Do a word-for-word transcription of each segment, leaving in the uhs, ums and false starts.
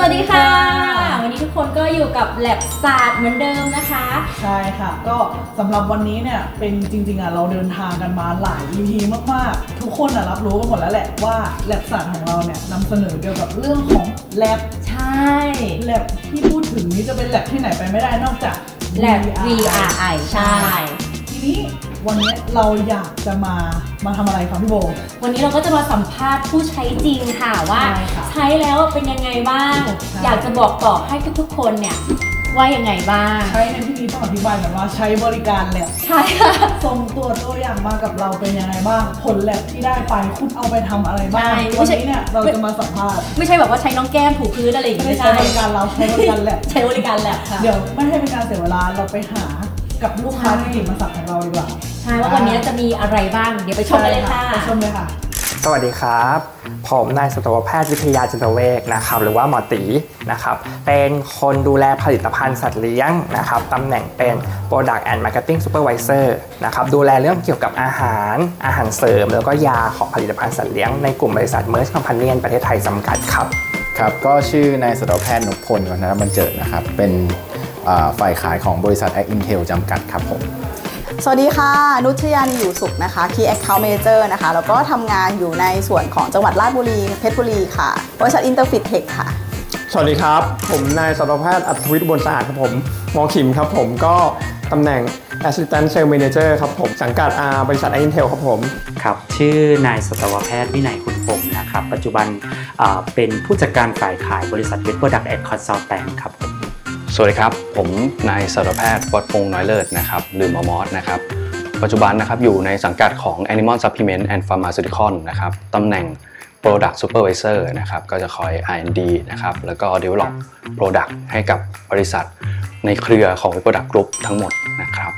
วัสดีค่ะวันนี้ทุกคนก็อยู่กับแลบศาสตร์เหมือนเดิมนะคะใช่ค่ะก็สำหรับวันนี้เนี่ยเป็นจริงๆอ่ะเราเดินทางกันมาหลาย อี พี มากๆทุกคนอ่ะรับรู้กันหมดแล้วแหละว่าแลบศาสตร์ของเราเนี่ยนำเสนอเกี่ยวกับเรื่องของแลบใช่แลบที่พูดถึงนี้จะเป็นแลบที่ไหนไปไม่ได้นอกจากแลบ วี อาร์ ไอ ใช่ทีนี้วันนี้เราอยากจะมามาทำอะไรคะพี่โบวันนี้เราก็จะมาสัมภาษณ์ผู้ใช้จริงค่ะว่าใช้แล้วเป็นยังไงบ้างอยากจะบอกต่อให้ทุกๆคนเนี่ยว่ายังไงบ้างใช้ในที่นี้ต้องอธิบายแบบว่าใช้บริการแลบใช่ค่ะส่งตัวตัวอย่างมากับเราเป็นยังไงบ้างผลแลบที่ได้ไปคุณเอาไปทำอะไรบ้างวันนี้เนี่ยเราจะมาสัมภาษณ์ไม่ใช่แบบว่าใช้น้องแก้มถูพื้นอะไรอย่างเงี้ยไม่ใช่บริการเราใช้บริการแลบใช้บริการแลบค่ะเดี๋ยวไม่ให้เป็นการเสียเวลาเราไปหากับลูกค้าที่ติดมาสักของเราดีกว่าใช่ว่าวันนี้จะมีอะไรบ้างเดี๋ยวไปชมกันเลยค่ะไปชมเลยค่ะสวัสดีครับผมนายสัตวแพทย์วิทยาจิตเวชนะครับหรือว่าหมอตีนะครับเป็นคนดูแลผลิตภัณฑ์สัตว์เลี้ยงนะครับตำแหน่งเป็น Product and Marketing Supervisor นะครับดูแลเรื่องเกี่ยวกับอาหารอาหารเสริมแล้วก็ยาของผลิตภัณฑ์สัตว์เลี้ยงในกลุ่มบริษัท Merck Company ประเทศไทยจำกัดครับครับก็ชื่อนายสัตวแพทย์นพพล วรรณบรรเจิดนะครับเป็นฝ่ายขายของบริษัท Ag Intel จำกัดครับผมสวัสดีค่ะนุชยานีอยู่สุขนะคะ Key Account Manager นะคะแล้วก็ทำงานอยู่ในส่วนของจังหวัดราชบุรีเพชรบุรีค่ะบริษัท Interfit Tech ค่ะสวัสดีครับผมนายสัตวแพทย์อัธวิทย์อุบลสะอาดครับผมหมอขิมครับผมก็ตำแหน่ง Assistant Sales Manager ครับผมสังกัดบริษัท Ag Intel ครับผมครับชื่อนายสัตวแพทย์วินัยคุณพงศ์นะครับปัจจุบันเป็นผู้จัดการฝ่ายขายบริษัท Vet Product and Consultant ครับผมสวัสดีครับผมนายสัตวแพทย์วัดพงษ์น้อยเลิศนะครับหรือหมอมอสนะครับปัจจุบันนะครับอยู่ในสังกัดของ Animal Supplement and Pharmaceutical นะครับตำแหน่ง Product Supervisor นะครับก็จะคอย อาร์ แอนด์ ดี นะครับแล้วก็ Develop Product ให้กับบริษัทในเครือของ Product Group ทั้งหมดนะครับ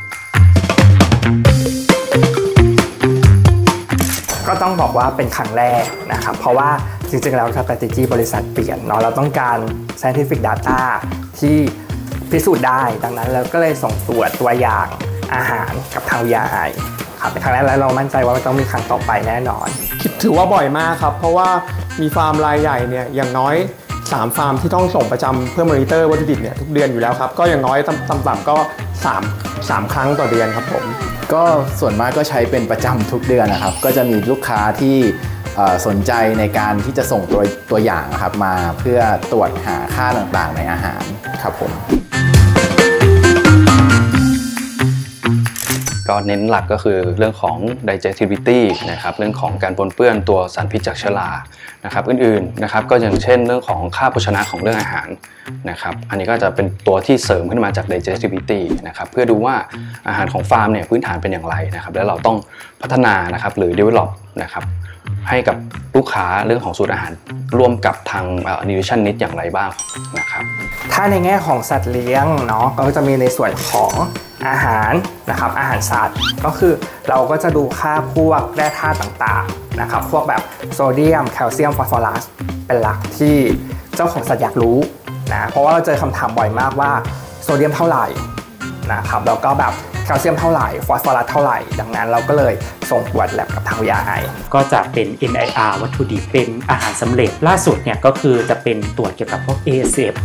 ก็ต้องบอกว่าเป็นครั้งแรกนะครับเพราะว่าจริงๆแล้ว strategy บริษัทเปลี่ยนเนาะเราต้องการ scientific data ที่พิสูจน์ได้ดังนั้นเราก็เลยส่งตรวจตัวอย่างอาหารกับทาง วี อาร์ ไอ ครับเป็นครั้งแรกแล้วเรามั่นใจว่าต้องมีครั้งต่อไปแน่นอนคิดถือว่าบ่อยมากครับเพราะว่ามีฟาร์มรายใหญ่เนี่ยอย่างน้อยสามฟาร์มที่ต้องส่งประจำเพื่อมอนิเตอร์วัตถุดิบเนี่ยทุกเดือนอยู่แล้วครับก็อย่างน้อยต่ำๆก็สาม สามครั้งต่อเดือนครับผมก็ส่วนมากก็ใช้เป็นประจำทุกเดือนนะครับก็จะมีลูกค้าที่สนใจในการที่จะส่งตัวตัวอย่างครับมาเพื่อตรวจหาค่าต่างๆในอาหารครับผมก็เน้นหลักก็คือเรื่องของ digestibility นะครับเรื่องของการปนเปื้อนตัวสารพิษจากเชื้อรานะครับอื่นๆนะครับก็อย่างเช่นเรื่องของค่าโภชนะของเรื่องอาหารนะครับอันนี้ก็จะเป็นตัวที่เสริมขึ้นมาจาก digestibility นะครับเพื่อดูว่าอาหารของฟาร์มเนี่ยพื้นฐานเป็นอย่างไรนะครับแล้วเราต้องพัฒนานะครับหรือ develop นะครับให้กับลูกค้าเรื่องของสูตรอาหารร่วมกับทาง nutritionist อย่างไรบ้างนะครับถ้าในแง่ของสัตว์เลี้ยงเนาะก็จะมีในส่วนของอาหารนะครับอาหารสัตว์ก็คือเราก็จะดูค่าพวกแร่ธาตุต่างๆนะครับพวกแบบโซเดียมแคลเซียมฟอสฟอรัสเป็นหลักที่เจ้าของสัตว์อยากรู้นะเพราะว่าเราเจอคำถามบ่อยมากว่าโซเดียมเท่าไหร่นะครับแล้วก็แบบแคลเซียมเท่าไหร่ฟอสฟอรัสเท่าไหร่ดังนั้นเราก็เลยส่งตรวจแลบกับทาง วี อาร์ ไอก็จะเป็น เอ็น ไอ อาร์ วัตถุดิบเป็นอาหารสำเร็จล่าสุดเนี่ยก็คือจะเป็นตรวจเกี่ยวกับพวก เอ เอส เอฟ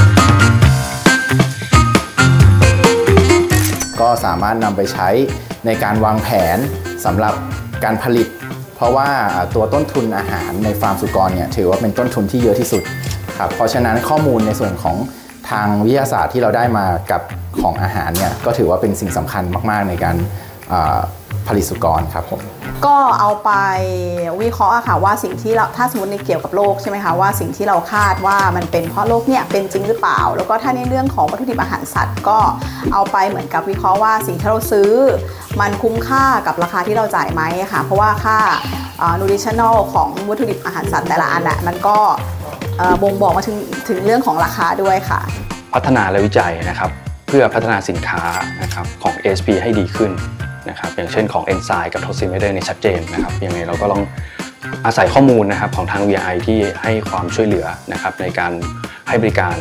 ก็สามารถนำไปใช้ในการวางแผนสำหรับการผลิตเพราะว่าตัวต้นทุนอาหารในฟาร์มสุกรเนี่ยถือว่าเป็นต้นทุนที่เยอะที่สุดครับเพราะฉะนั้นข้อมูลในส่วนของทางวิทยาศาสตร์ที่เราได้มากับของอาหารเนี่ยก็ถือว่าเป็นสิ่งสำคัญมากๆในการผลิตสุกรครับผมก็เอาไปวิเคราะห์ค่ะว่าสิ่งที่เราถ้าสมมติในเกี่ยวกับโรคใช่ไหมคะว่าสิ่งที่เราคาดว่ามันเป็นเพราะโรคเนี่ยเป็นจริงหรือเปล่าแล้วก็ถ้าในเรื่องของวัตถุดิบอาหารสัตว์ก็เอาไปเหมือนกับวิเคราะห์ว่าสิ่งที่เราซื้อมันคุ้มค่ากับราคาที่เราจ่ายไหมค่ะเพราะว่าค่า nutritional ของวัตถุดิบอาหารสัตว์แต่ละอันน่ะมันก็บ่งบอกมาถึงถึงเรื่องของราคาด้วยค่ะพัฒนาและวิจัยนะครับเพื่อพัฒนาสินค้านะครับของ เอ เอส พี ให้ดีขึ้นนะครับอย่างเช่นของเอนไซม์กับโทซิเมเดอร์ในชัดเจนนะครับยังไงเราก็ต้องอาศัยข้อมูลนะครับของทาง วี อาร์ ไอ ที่ให้ความช่วยเหลือนะครับในการให้บริการ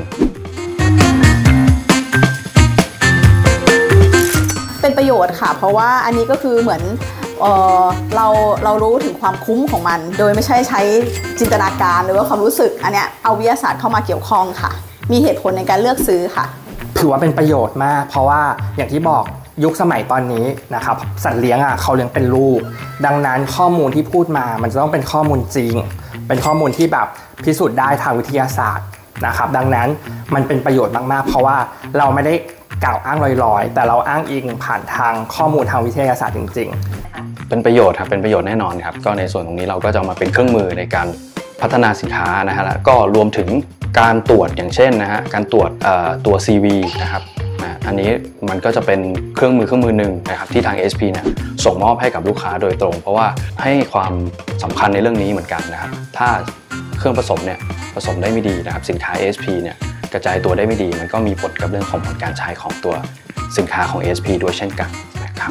เป็นประโยชน์ค่ะเพราะว่าอันนี้ก็คือเหมือนเอ่อเราเรารู้ถึงความคุ้มของมัน โดยไม่ใช่ใช้จินตนาการหรือว่าความรู้สึกอันเนี้ยเอาวิทยาศาสตร์เข้ามาเกี่ยวข้องค่ะมีเหตุผลในการเลือกซื้อค่ะถือว่าเป็นประโยชน์มากเพราะว่าอย่างที่บอกยุคสมัยตอนนี้นะครับสัตว์เลี้ยงอ่ะเขาเลี้ยงเป็นลูกดังนั้นข้อมูลที่พูดมามันจะต้องเป็นข้อมูลจริงเป็นข้อมูลที่แบบพิสูจน์ได้ทางวิทยาศาสตร์นะครับดังนั้นมันเป็นประโยชน์มากๆเพราะว่าเราไม่ได้กล่าวอ้างลอยๆแต่เราอ้างอิงผ่านทางข้อมูลทางวิทยาศาสตร์จริงๆเป็นประโยชน์ครับเป็นประโยชน์แน่นอนครับก็ในส่วนตรงนี้เราก็จะมาเป็นเครื่องมือในการพัฒนาสินค้านะฮะแล้วก็รวมถึงการตรวจอย่างเช่นนะฮะการตรวจตัว ซี วี นะครับอันนี้มันก็จะเป็นเครื่องมือเครื่องมือหนึ่งนะครับที่ทาง เอ เอส พี เนี่ยส่งมอบให้กับลูกค้าโดยตรงเพราะว่าให้ความสำคัญในเรื่องนี้เหมือนกันนะครับถ้าเครื่องผสมเนี่ยผสมได้ไม่ดีนะครับสินค้า เอ เอส พี เนี่ยกระจายตัวได้ไม่ดีมันก็มีผลกับเรื่องของผลการใช้ของตัวสินค้าของ เอ เอส พี ด้วยเช่นกันนะครับ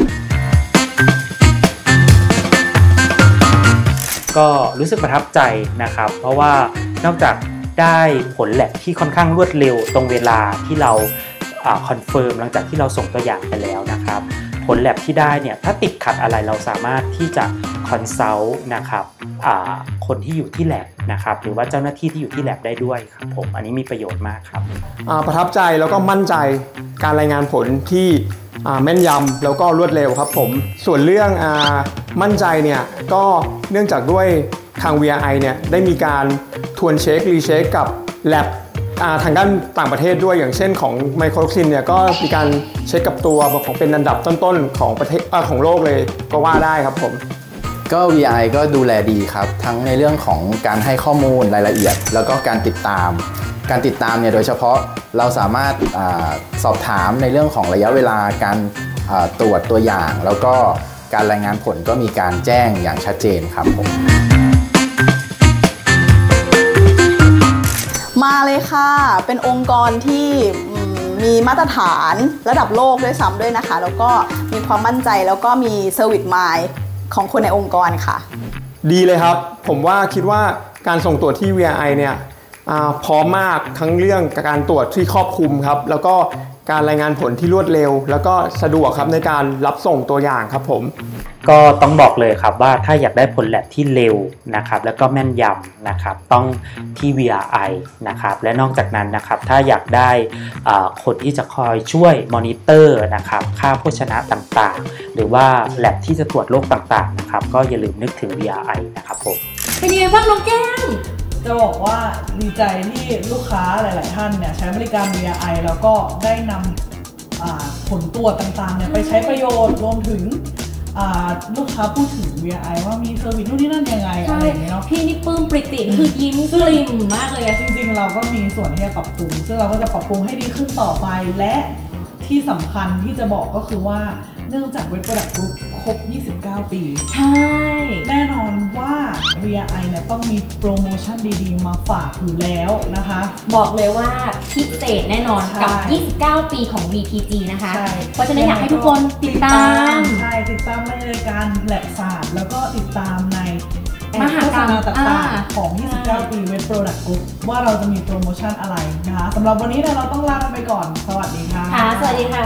ก็รู้สึกประทับใจนะครับเพราะว่านอกจากได้ผลแลบที่ค่อนข้างรวดเร็วตรงเวลาที่เราคอนเฟิร์มหลังจากที่เราส่งตัวอย่างไปแล้วนะครับผลแลบที่ได้เนี่ยถ้าติดขัดอะไรเราสามารถที่จะคอนซัลท์นะครับคนที่อยู่ที่แลบนะครับหรือว่าเจ้าหน้าที่ที่อยู่ที่แลบได้ด้วยครับผมอันนี้มีประโยชน์มากครับประทับใจแล้วก็มั่นใจการรายงานผลที่แม่นยำแล้วก็รวดเร็วครับผมส่วนเรื่องมั่นใจเนี่ยก็เนื่องจากด้วยทาง วี อาร์ ไอ เนี่ยได้มีการทวนเช็ครีเช็คกับแลบทางด้านต่างประเทศด้วยอย่างเช่นของไมโครซินเนี่ยก็มีการเช็คกับตัวของเป็นอันดับต้นๆของประเทศของโลกเลยก็ว่าได้ครับผมก็ วี อาร์ ไอ ก็ดูแลดีครับทั้งในเรื่องของการให้ข้อมูลรายละเอียดแล้วก็การติดตามการติดตามเนี่ยโดยเฉพาะเราสามารถอาสอบถามในเรื่องของระยะเวลาการตรวจตัวอย่างแล้วก็การรายงานผลก็มีการแจ้งอย่างชัดเจนครับผมมาเลยค่ะเป็นองค์กรที่มีมาตรฐานระดับโลกด้วยซ้ำด้วยนะคะแล้วก็มีความมั่นใจแล้วก็มีเซอร์วิสมายของคนในองค์กรค่ะดีเลยครับผมว่าคิดว่าการส่งตรวจที่ วี อาร์ ไอ เนี่ยพร้อมมากทั้งเรื่องการตรวจที่ครอบคลุมครับแล้วก็การรายงานผลที่รวดเร็วแล้วก็สะดวกครับในการรับส่งตัวอย่างครับผมก็ต้องบอกเลยครับว่าถ้าอยากได้ผลแลบที่เร็วนะครับแล้วก็แม่นยำนะครับต้องที่ วี อาร์ ไอ นะครับและนอกจากนั้นนะครับถ้าอยากได้คนที่จะคอยช่วยมอนิเตอร์นะครับค่าโภชนะต่างๆหรือว่าแลบที่จะตรวจโรคต่างๆนะครับก็อย่าลืมนึกถึง วี อาร์ ไอ นะครับผมเป็นยังไงบ้างน้องแก้มจะบอกว่าดีใจที่ลูกค้าหลายๆท่านเนี่ยใช้บริการ วี อาร์ ไอ แล้วก็ได้นำผลตรวจต่างๆเนี่ยไปใช้ประโยชน์รวมถึงลูกค้าพูดถึง วี อาร์ ไอ ว่ามีเซอร์วิสนู่นนี่นั่นยังไงอะไรอย่างเงี้ยเนาะพี่นี่ปลื้มปริติคือยิ้มกลิ่มมากเลยจริงๆเราก็มีส่วนที่จะปรับปรุงซึ่งเราก็จะปรับปรุงให้ดีขึ้นต่อไปและที่สำคัญที่จะบอกก็คือว่าเนื่องจากเว็บโปรดักต์กรุ๊ปครบยี่สิบเก้าปีใช่แน่นอนว่า วี อาร์ ไอ เนี่ยต้องมีโปรโมชั่นดีๆมาฝากอยู่แล้วนะคะบอกเลยว่าพิเศษแน่นอนกับยี่สิบเก้าปีของ วี พี จี นะคะเพราะฉะนั้นอยากให้ทุกคนติดตามใช่ติดตามในรายการแลบศาสตร์แล้วก็ติดตามในมหากรรมต่างๆของยี่สิบเก้าปีเว็บโปรดักต์กรุ๊ปว่าเราจะมีโปรโมชั่นอะไรนะคะสำหรับวันนี้เราต้องลาไปก่อนสวัสดีค่ะค่ะสวัสดีค่ะ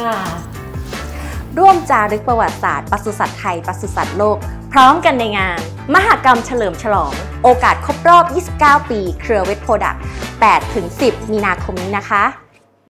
ร่วมจารึกประวัติศาสตร์ปศุสัตว์ไทยปศุสัตว์โลกพร้อมกันในงานมหกรรมเฉลิมฉลองโอกาสครบรอบยี่สิบเก้าปีเครือเวทโปรดักต์ แปดถึงสิบ มีนาคมนี้นะคะ